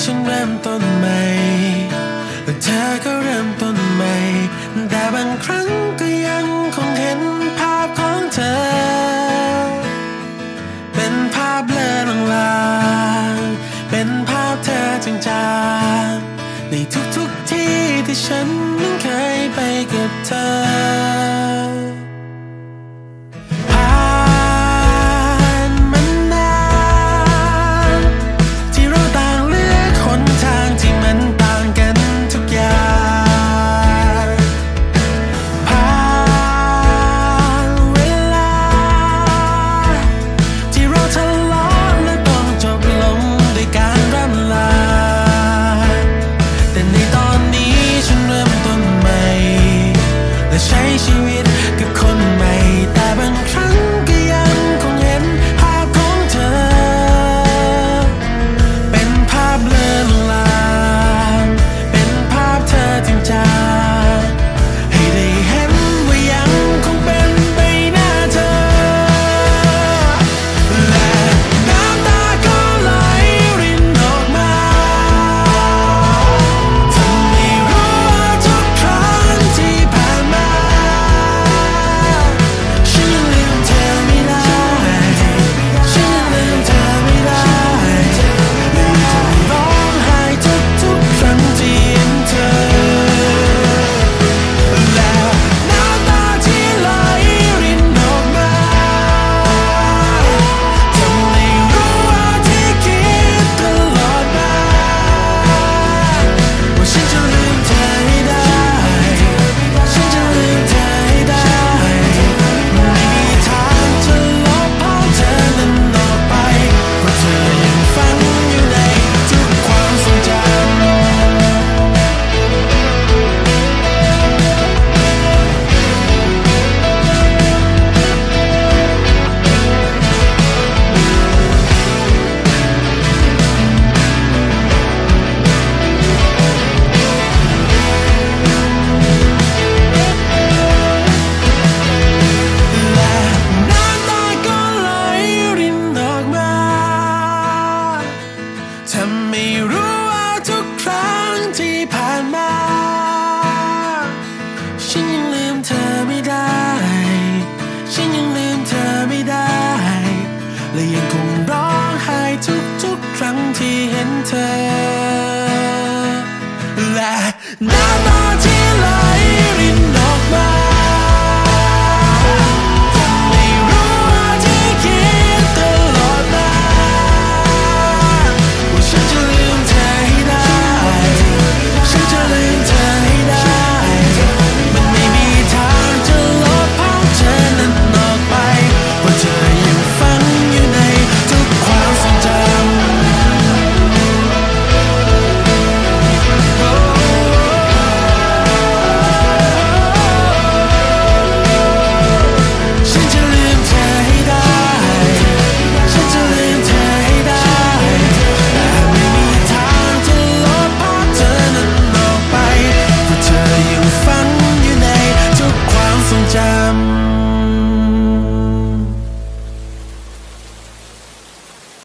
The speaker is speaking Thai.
ฉันเริ่มต้นใหม่และเธอก็เริ่มต้นใหม่แต่บางครั้งก็ยังคงเห็นภาพของเธอเป็นภาพเลือนลางๆเป็นภาพเธอจางๆในทุกที่ที่ฉันนั้นเคยไปกับเธอใช้ชีวิตกับคนใหม่แต่บางครั้งก็ยังคงเห็นภาพของเธอเป็นภาพเลือนลางเป็นภาพเธอจางๆให้ได้เห็นว่ายังคงเป็นใบหน้าเธอและน้ำตาก็ไหลรินออกมาเธอไม่รู้ว่าทุกครั้งที่ผ่านมาไม่รู้ว่าทุกครั้งที่ผ่านมาฉันยังลืมเธอไม่ได้ฉันยังลืมเธอไม่ได้และยังคงร้องไห้ทุกครั้งที่เห็นเธอและน้ำตาที่ไหลรินออกมาฝังอยู่ในทุกความทรงจำ